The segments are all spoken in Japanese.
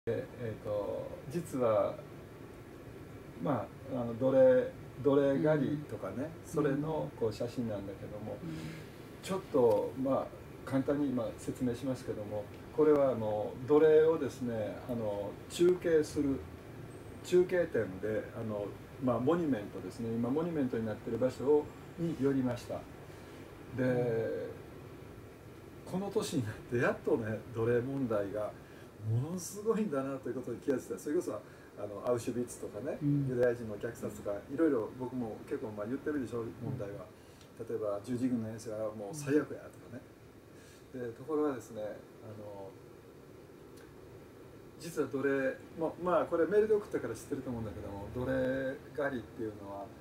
実はまあ奴隷狩りとかね、それのこう写真なんだけども、ちょっとまあ簡単に今説明しますけども、これは奴隷をですね中継する中継点でまあ、モニュメントですね、今モニュメントになっている場所に寄りました。でこの年になってやっとね奴隷問題がものすごいんだなということに気がついた。それこそアウシュビッツとかね、ユダヤ人の虐殺とかいろいろ僕も結構言ってるでしょ、問題は。例えば十字軍の遠征はもう最悪やとかね。でところがですね実は奴隷まあこれメールで送ったから知ってると思うんだけども、奴隷狩りっていうのは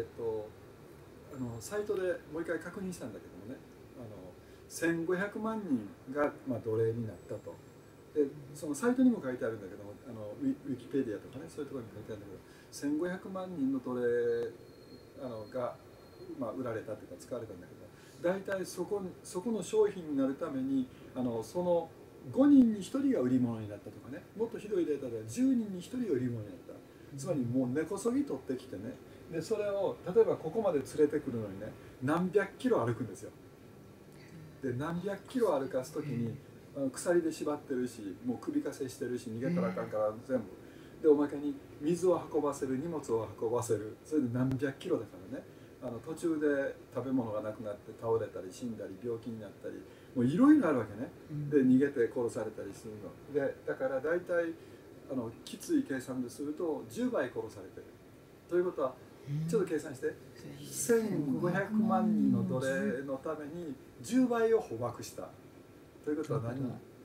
サイトでもう一回確認したんだけどもね、1500万人が奴隷になったと。でそのサイトにも書いてあるんだけどもウィキペディアとかね、そういうところに書いてあるんだけど、1500万人の奴隷が、売られたというか使われたんだけど、大体そこの商品になるためにその5人に1人が売り物になったとかね、もっとひどいデータでは10人に1人が売り物になった。つまりもう根こそぎ取ってきてね、でそれを例えばここまで連れてくるのにね何百キロ歩くんですよ。で何百キロ歩かす時に鎖で縛ってるし、もう首かせしてるし、逃げたらあかんから全部で、おまけに水を運ばせる、荷物を運ばせる、それで何百キロだからね、途中で食べ物がなくなって倒れたり死んだり病気になったり、もういろいろあるわけね。で逃げて殺されたりするので、だから大体きつい計算ですると10倍殺されてるということは、ちょっと計算して1500万人の奴隷のために10倍を捕獲したということは何？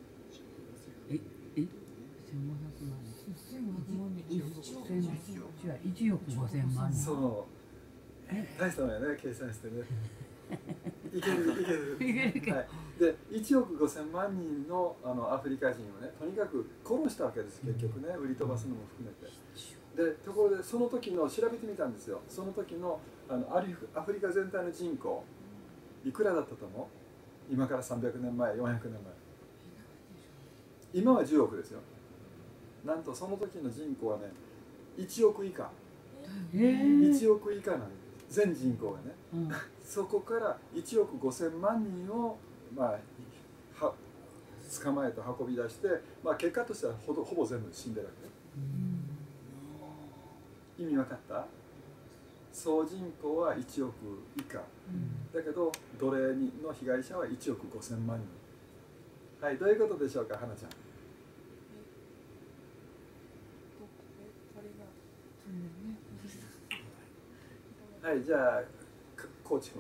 1億5000万人。 そう、大したのやね、計算してね。いける。はい。で、1億5000万人のアフリカ人をね、とにかく殺したわけです。結局ね、売り飛ばすのも含めて。で、ところでその時の調べてみたんですよ。その時のアフリカ全体の人口いくらだったと思う？今から300年前、400年前。今は10億ですよ。なんとその時の人口はね1億以下、1億以下なんです、全人口がね、そこから1億5000万人を、捕まえて運び出して、結果としてはほぼ全部死んでるわけね。意味分かった？総人口は1億以下、だけど奴隷の被害者は1億5000万人。はい、どういうことでしょうか、花ちゃん。はい、じゃあコーチ君。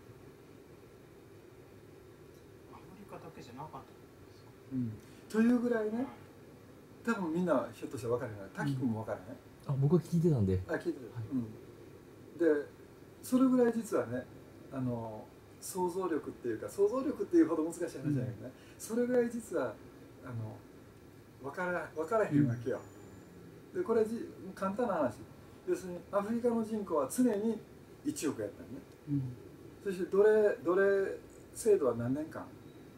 アフリカだけじゃなかったんですか？ というぐらいね、多分みんなひょっとして分からない。滝君も分からない？ 僕は聞いてたんで。 聞いてる。で、それぐらい実はね、想像力っていうか、想像力っていうほど難しい話じゃないけどね、それぐらい実は分からへんわけよ。で、これ簡単な話。要するにアフリカの人口は常に1億やったのね。そして奴隷制度は何年間？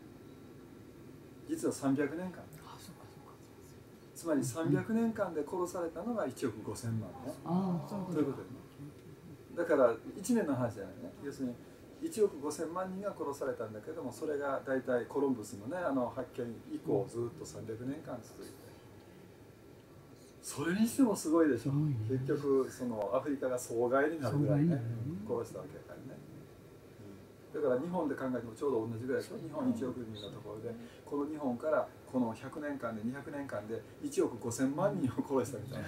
実は300年間。つまり300年間で殺されたのが1億5000万ね。そういうことよね。だから1年の話じゃないね。要するに1億5000万人が殺されたんだけども、それが大体コロンブスのね発見以降ずっと300年間続いて、それにしてもすごいでしょ。結局そのアフリカが総害になるぐらいね殺したわけだからね。だから日本で考えてもちょうど同じぐらいでしょ。日本1億人のところで、この日本からこの100年間で200年間で1億5000万人を殺したみたいな。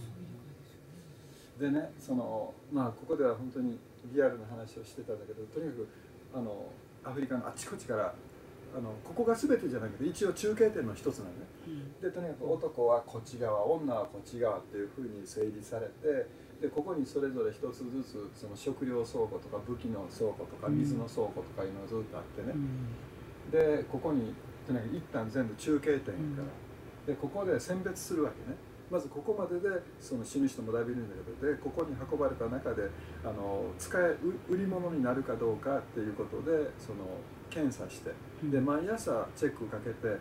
でね、ここでは本当にリアルな話をしてたんだけど、とにかくアフリカのあちこちからここが全てじゃなくて一応中継点の一つなのね。でとにかく男はこっち側、女はこっち側っていうふうに整理されて、でここにそれぞれ一つずつその食料倉庫とか武器の倉庫とか水の倉庫とかいうのがずっとあってね、でここにとにかく一旦全部中継点やから、でここで選別するわけね。まずここまででその死ぬ人もだいぶいるんだけど、でここに運ばれた中で売り物になるかどうかっていうことでその検査して、で毎朝チェックかけて、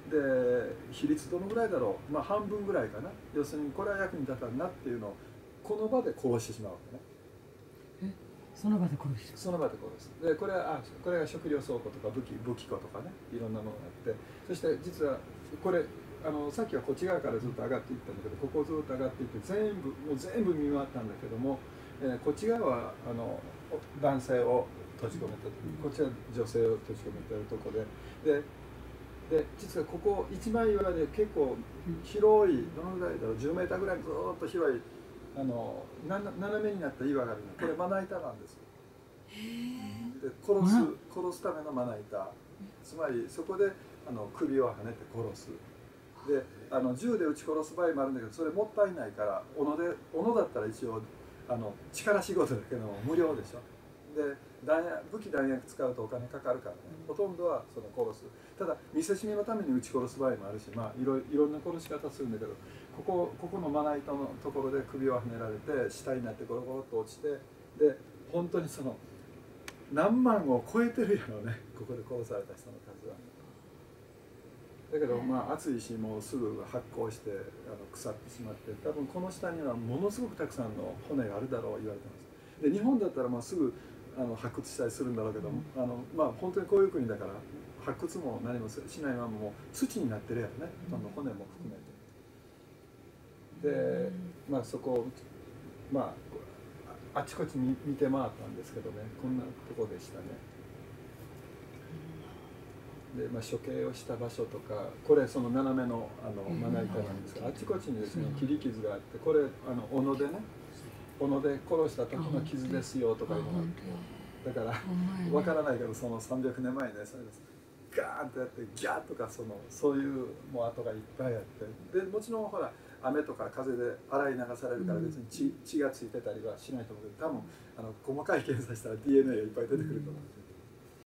で比率どのぐらいだろう、まあ半分ぐらいかな。要するにこれは役に立たんなっていうのをこの場で殺してしまうわけね。 その場で殺しその場で殺す。でこれはこれが食料倉庫とか武器庫とかね、いろんなものがあって、そして実はこれさっきはこっち側からずっと上がっていったんだけど、ここをずっと上がっていって全部見回ったんだけども、こっち側は男性を閉じ込めた時、こっちは女性を閉じ込めてるとこで、実はここ一枚岩で結構広い、どのぐらいだろう、10メーターぐらいずっと広い斜めになった岩があるの。これまな板なんですよ。で殺すためのまな板、つまりそこで首をはねて殺す。で銃で撃ち殺す場合もあるんだけど、それもったいないから斧だったら一応力仕事だけど無料でしょ。で武器弾薬使うとお金かかるからね、ほとんどは殺す。ただ見せしめのために撃ち殺す場合もあるし、まあいろんな殺し方するんだけど、ここのまな板のところで首をはねられて死体になってゴロゴロっと落ちて、で本当に何万を超えてるやろね、ここで殺された人の数は。だけどまあ暑いし、もうすぐ発酵して腐ってしまって、多分この下にはものすごくたくさんの骨があるだろう言われてます。で日本だったらまあすぐ発掘したりするんだろうけど、まあ本当にこういう国だから発掘も何もしないままもう土になってるやろね、その骨も含めて。でまあそこをまああちこちに見て回ったんですけどね、こんなとこでしたね。でまあ、処刑をした場所とか、これその斜めのまな板なんですが、あちこちにですね切り傷があって、これ斧で殺した時の傷ですよとかいうのがあって、だからわからないけど、その300年前ね、それですガーンとやってギャーとかそういうもう跡がいっぱいあって、でもちろんほら雨とか風で洗い流されるから別に血がついてたりはしないと思うけど、多分細かい検査したら DNA がいっぱい出てくると思うんですよ。